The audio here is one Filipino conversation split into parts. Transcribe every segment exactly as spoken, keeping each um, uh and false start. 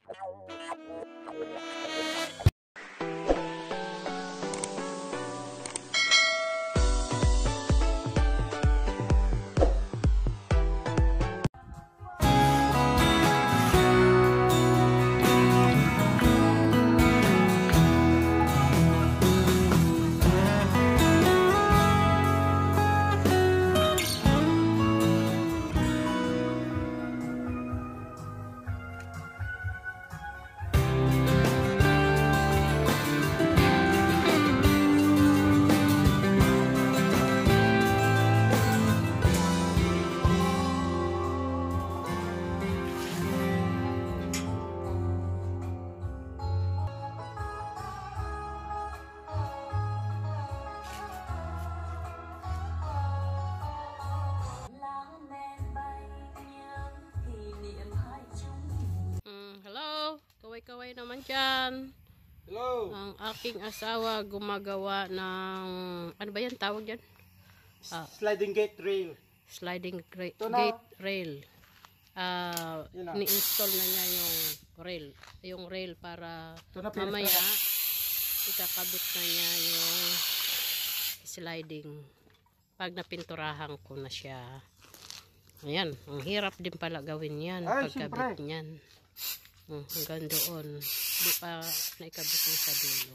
Kaway naman dyan. Hello. Ang aking asawa gumagawa ng, ano ba yan tawag dyan? Ah, sliding gate rail. Sliding gate rail. Uh, ni-install na niya yung rail. Yung rail para mamaya ikakabit na niya yung sliding. Pag napinturahan ko na siya. Ayan. Ang hirap din pala gawin yan. Ay, pagkabit niyan. Hmm, hanggang doon. Hindi pa naikabit yung sa dulo.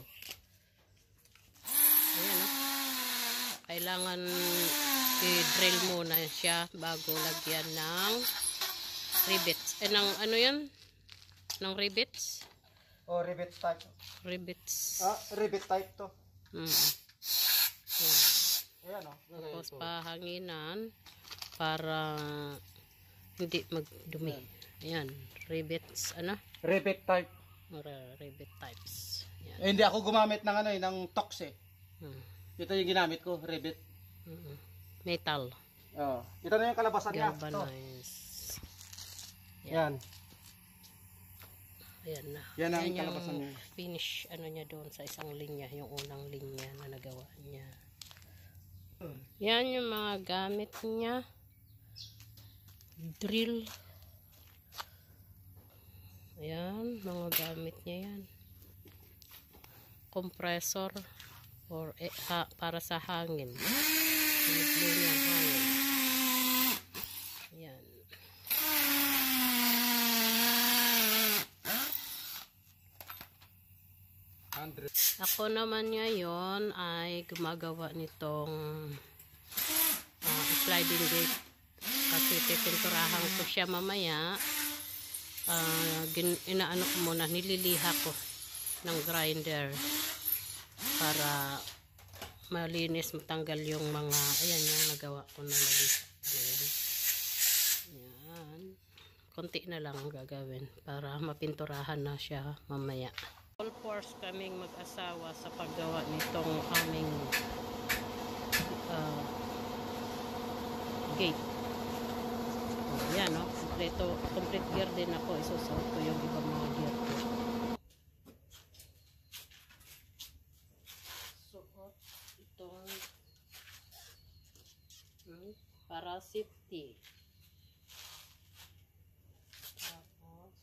Ayan, oh. Kailangan i-drill muna siya bago lagyan ng rivets. Eh, ng ano yan? Ng rivets? Oh, rivets type. Rivets. Ah, rivet type to. Hmm. Ayan. Ayan, oh. Tapos pahanginan para hindi magdumi. Ayan, rivets, ano? Rivet type. Rivet types. Ayan. Eh, hindi ako gumamit ng ano eh, ng tox eh. Hmm. Ito yung ginamit ko, rivet. Mm-mm. Metal. Oh, ito na yung kalabasan niya. Galvanized. Yan. Ayan na. Yan ang Ayan kalabasan yung niya. finish ano niya doon sa isang linya, yung unang linya na nagawa niya. Hmm. Yan yung mga gamit niya. Drill. Ayan, mga gamit niya yan. Compressor or eh, ha, para sa hangin. Piniglo niya hangin. Ayan. Ako naman ngayon ay gumagawa nitong uh, sliding gate. Kasi pipinturahan ko siya mamaya. Uh, inaano ko muna, nililiha ko ng grinder para malinis, matanggal yung mga, ayan yung nagawa ko na nalihat. Ayan. Ayan. Konti na lang gagawin para mapinturahan na siya mamaya. All force kaming mag-asawa sa paggawa nitong aming uh, gate. Ayan, no? Kompleto, complete gear din ako. Isusot ko yung ibang mga gear ko. Suot itong hmm, para safety. Tapos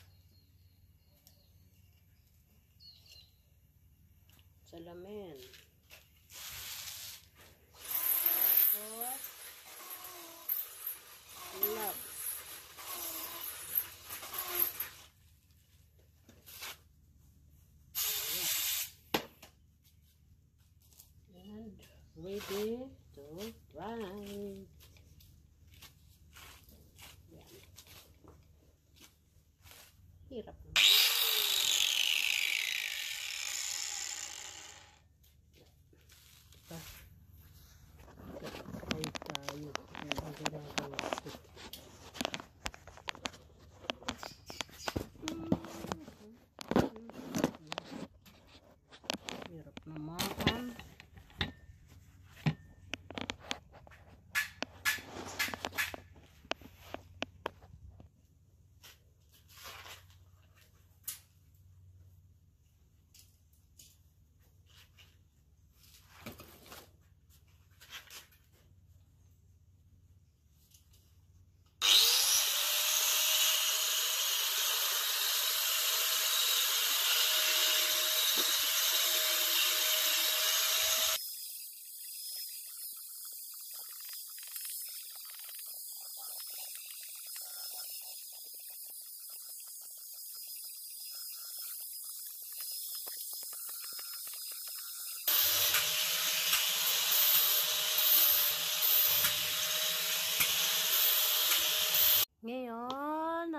salamin. Tapos gloves. And ready to ride. Yan. Hirap naman. Ay tayo. Ang ginagawa ko. Hirap naman.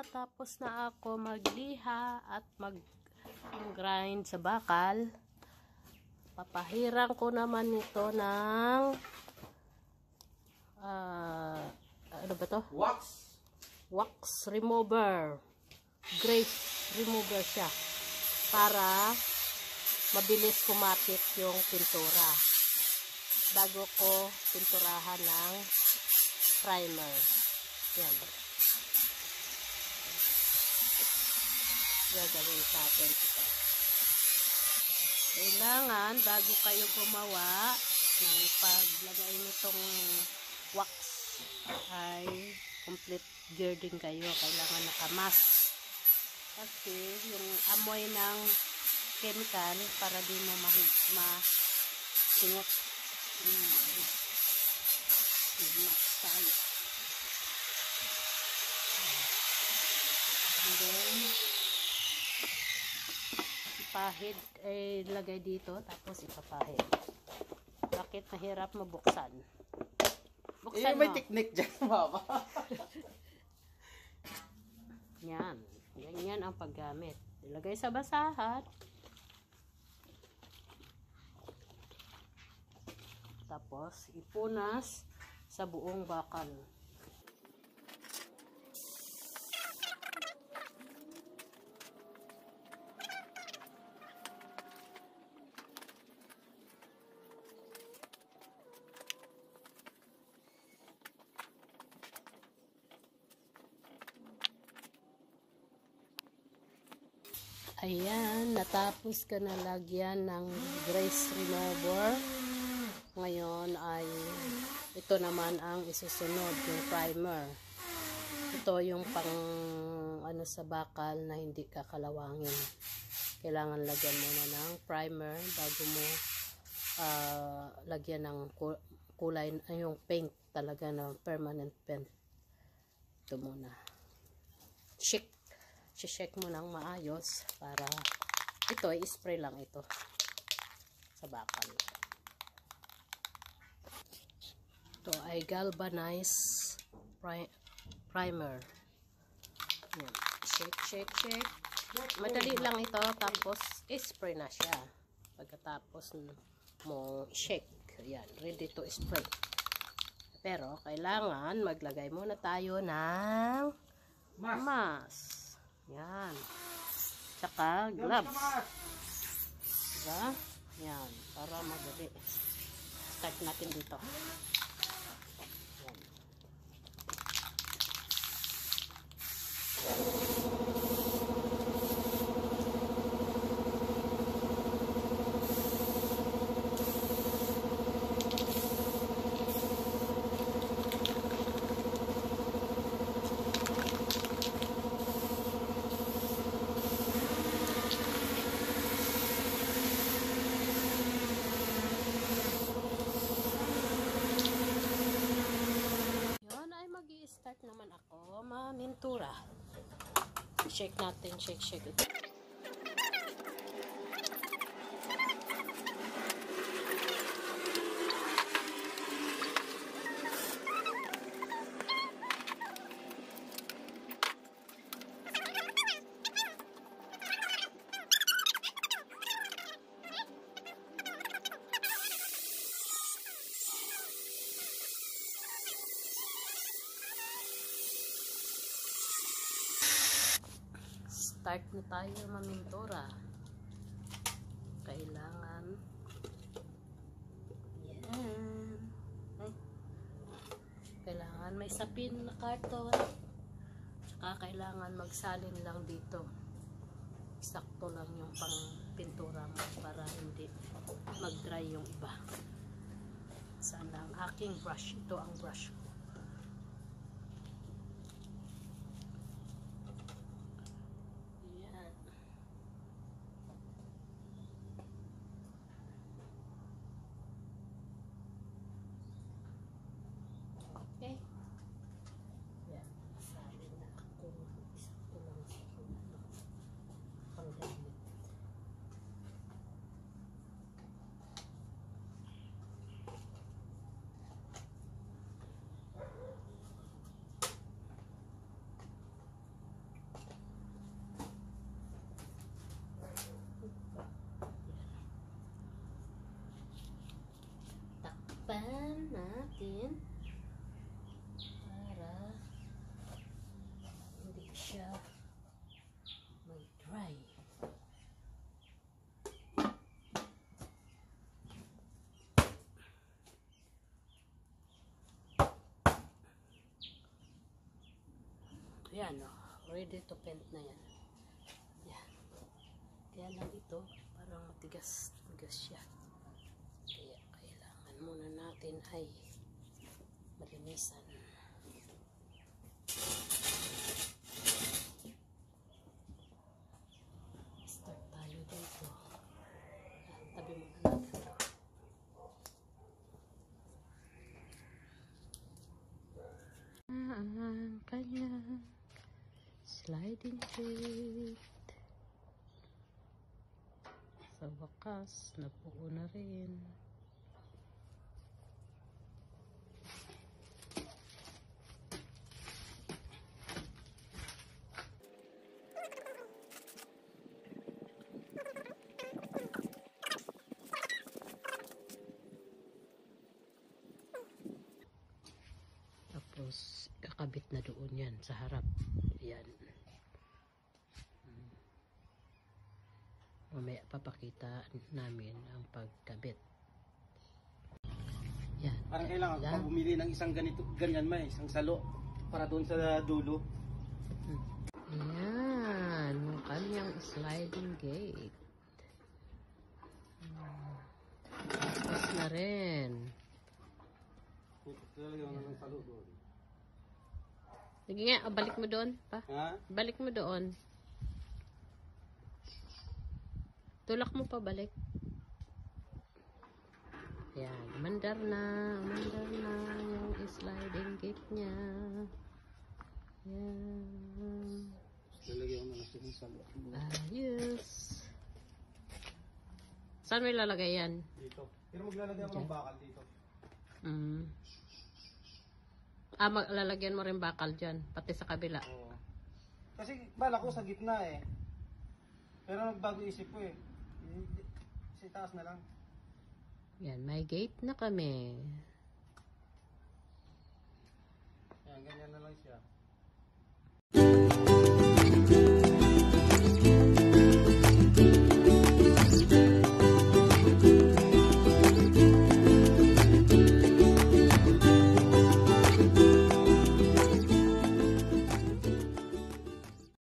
natapos na ako magliha at mag-grind sa bakal, papahirang ko naman ito ng uh, ano ba to? Wax. Wax remover. Grease remover siya para mabilis kumapit yung pintura bago ko pinturahan ng primer. Yan. Gagawin natin ito. Kailangan bago kayo gumawa ng paglagay nitong wax ay complete gear din kayo. Kailangan nakamask kasi yung amoy ng chemical para di mo masingot. Tayo. And then ipahid ay lagay dito tapos ipapahid. Bakit mahirap mabuksan? Buksan Eh, may mo. technique dyan, mama. Yan. Ganyan ang paggamit. Ilagay sa basahan. Tapos ipunas sa buong bakal. Ayan, natapos ka na lagyan ng grease remover. Ngayon ay ito naman ang isusunod, yung primer. Ito yung pang ano sa bakal na hindi kakalawangin. Kailangan lagyan muna ng primer bago mo uh, lagyan ng kulay, ay yung paint talaga na permanent paint. Ito muna. Shake. Shake mo nang maayos para ito ay spray lang ito sa bakal. Ito ay galvanized pri primer. Yan. Shake, shake, shake. Madali lang ito tapos spray na siya. Pagkatapos mo shake, yan, ready to spray. Pero kailangan maglagay muna tayo ng Mas. mask. Yan. Tsaka gloves. Diba? Yan. Para madali. Start natin dito. Yan. Start naman ako mamintura. Shake natin, shake, shake ito. Start na tayo mamintura. Kailangan yan. Ay. Kailangan may sapin na karton. Tsaka kailangan magsalin lang dito. Sakto lang yung pang pintura mo para hindi mag-dry yung iba. Saan lang aking brush. Ito ang brush ko. Okay. Yan. Sabi na ako. Sakto lang sa panggamit. natin para hindi siya mag-dry. Yan, oh, ready to paint na yan. Yan. Kaya lang ito, parang matigas, matigas siya. Kaya kailangan muna natin ay malinisan. Start tayo dito. Yan, tabi muna natin ito. Ang kanya sliding gate. Sa wakas, nabuo na rin. Tapos, kakabit na doon yan sa harap. Yan. Mamaya papakita namin ang pagkabit. Yan. Parang kailangan Yan. pa bumili ng isang ganito, ganyan may, isang salo para doon sa dulo. Yan. Yung kanyang sliding gate. Tapos na rin. Lalagyan mo ng salo doon. Sige nga, oh, balik mo doon pa. Ha? Balik mo doon. Tulak mo pa balik. Yan, mandar na, mandar na yung sliding gate niya. Yan. Lalagyan mo ng isang salo. Ayos. Saan may lalagay yan? Dito. Pero maglalagyan mo ng bakal dito. Mm. Ah, maglalagyan mo rin bakal dyan, pati sa kabila. Oo. Kasi bala ko sa gitna eh. Pero nagbago isip ko eh. Sa taas na lang. Yan, may gate na kami. Yan, ganyan na lang siya.